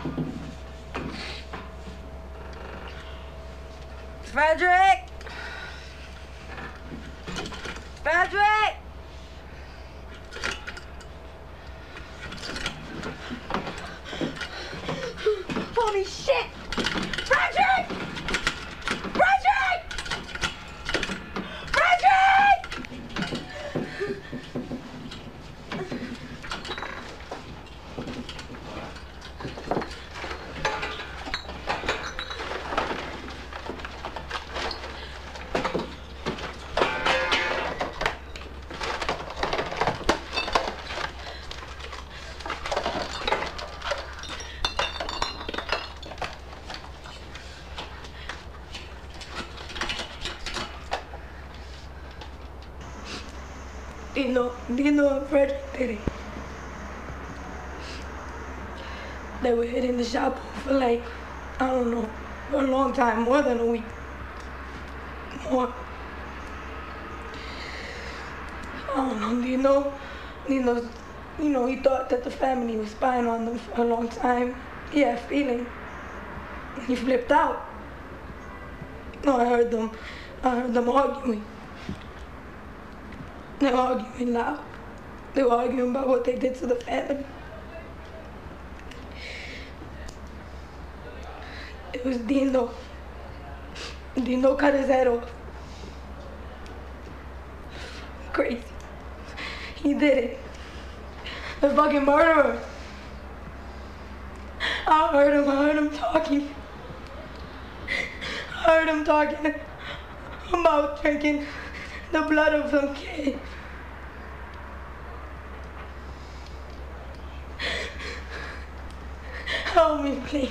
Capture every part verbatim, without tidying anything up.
Frederick! Frederick! Holy shit! Frederick! Frederick! Frederick! Dino, Dino and Frederick did it. They were hitting the shop for like, I don't know, for a long time, more than a week. More. I don't know, Dino, Dino, you know, he thought that the family was spying on them for a long time. He had a feeling. He flipped out. No, I heard them, I heard them arguing. They were arguing loud. They were arguing about what they did to the family. It was Dino. Dino cut his head off. Crazy. He did it. The fucking murderer. I heard him, I heard him talking. I heard him talking about drinking the blood of some kid. Help me, please.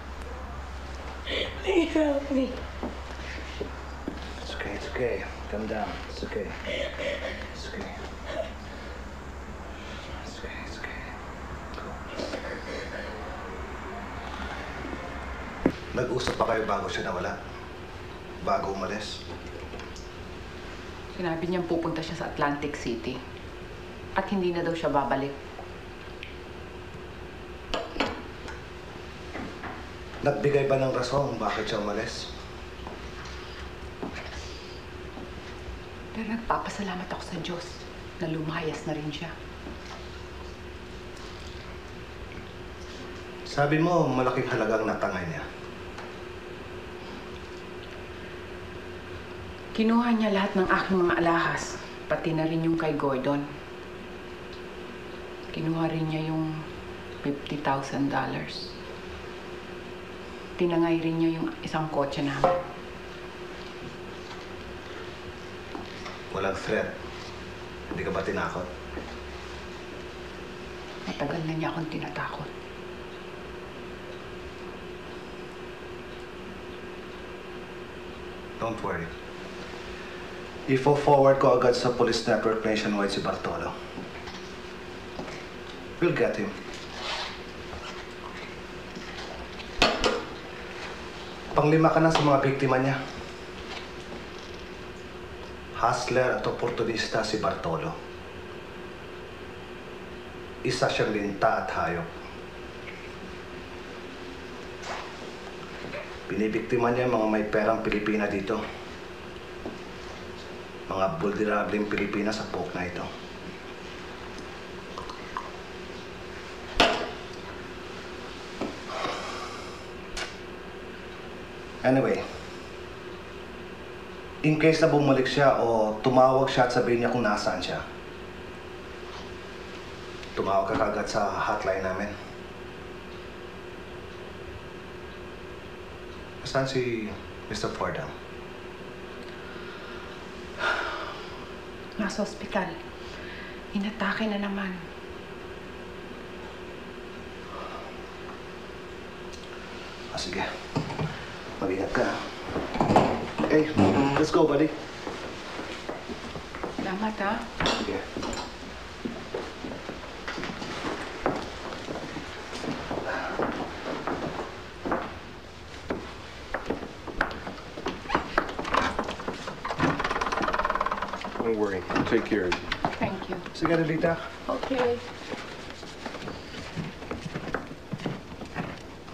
Please help me. It's okay, it's okay. Calm down. It's okay. It's okay. It's okay, it's okay. Go. Nag-usap pa kayo bago siya nawala? Bago umalis? Sinabi niyang pupunta siya sa Atlantic City at hindi na daw siya babalik. Nagbigay ba ng rason bakit siya umalis? Pero nagpapasalamat ako sa Diyos na lumayas na rin siya. Sabi mo, malaking halagang natangay niya. Kinuha niya lahat ng aking mga alahas, pati na rin yung kay Gordon. Kinuha rin niya yung fifty thousand dollars. Tinangay rin niya yung isang kotse namin. Walang threat. Hindi ka ba tinakot? Matagal na niya akong tinatakot. Don't worry. I-forward ko agad sa police network nationwide si Bartolo. We'll get him. Panglima ka na sa mga biktima niya. Hustler at oportunista si Bartolo. Isa siyang linta at hayop. Binibiktima niya mga may perang Pilipina dito. Mga bulldirableng Pilipina sa poke na ito. Anyway, in case na bumalik siya o tumawag siya at sabihin niya kung nasaan siya, tumawag ka kagad sa hotline namin. Saan si Mister Fordham? Nasa ospital. Inatake na naman. Ah, sige. Mag-ingat ka. Okay, let's go, buddy. Salamat, ha? Sige. Don't worry, I'll take care of you. Thank you. Sige, Lolita. Okay.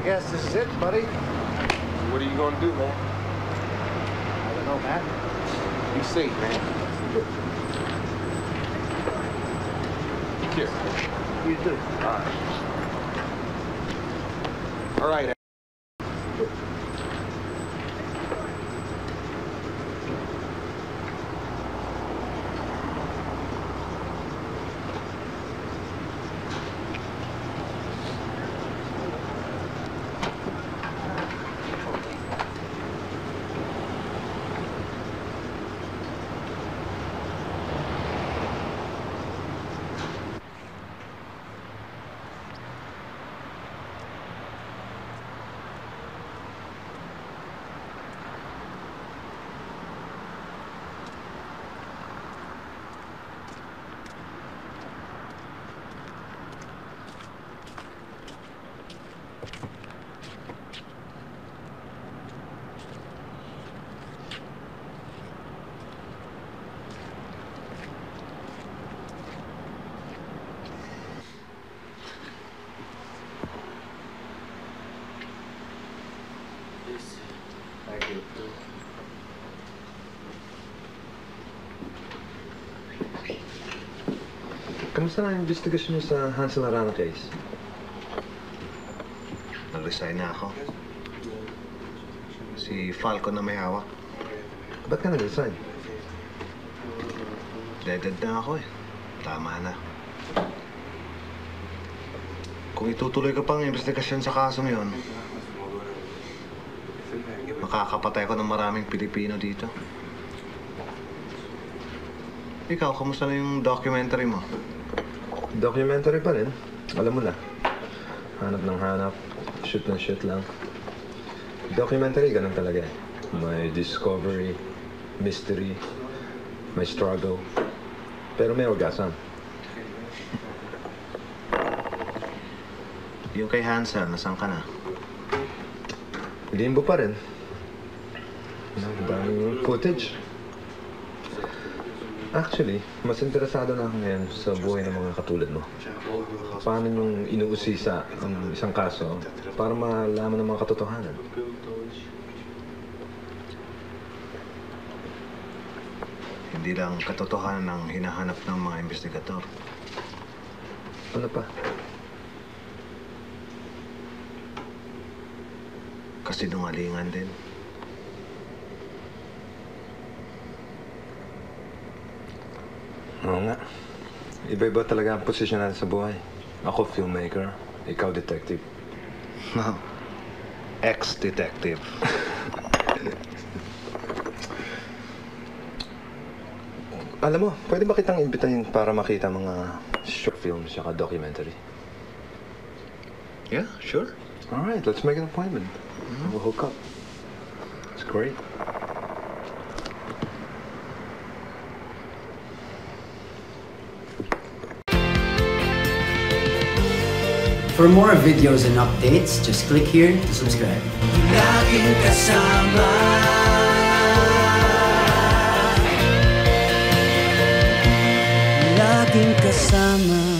guess this is it, buddy. What are you gonna do, man? I don't know, man. Be safe, man. Here. You do. All right. All right. Thank you. Kamusta na ang investigasyon niyo sa Hansel Arana case? Nag-resign na ako. Si Falcon na may hawak. Ba't ka nag-resign? Dead na ako eh. Tama na. Kung itutuloy ka pang investigasyon sa kasong yon, makakapatay ko ng maraming Pilipino dito. Ikaw, kamusta na yung documentary mo? Documentary pa rin. Alam mo na. Hanap ng hanap. Shoot ng shoot lang. Documentary, ganun talaga eh. May discovery, mystery, may struggle. Pero may orgasm. Yung kay Hansel, nasan ka na? Limbo pa rin. Ang daming footage. Actually, mas interesado na ako ngayon sa buhay ng mga katulad mo. Paano nung inuusisa ang isang kaso para malaman ng mga katotohanan? Hindi lang katotohanan ang hinahanap ng mga investigador. Ano pa? Kasinungalingan din. Oo nga. Iba-iba talaga ang posisyon natin sa buhay. Ako filmmaker, ikaw detective. No. Ex-detective. Alam mo, pwede ba kitang imbitahin para makita mga short films saka documentary? Yeah, sure. Alright, let's make an appointment. We'll hook up. It's great. For more videos and updates, just click here to subscribe. Laging kasama, laging kasama.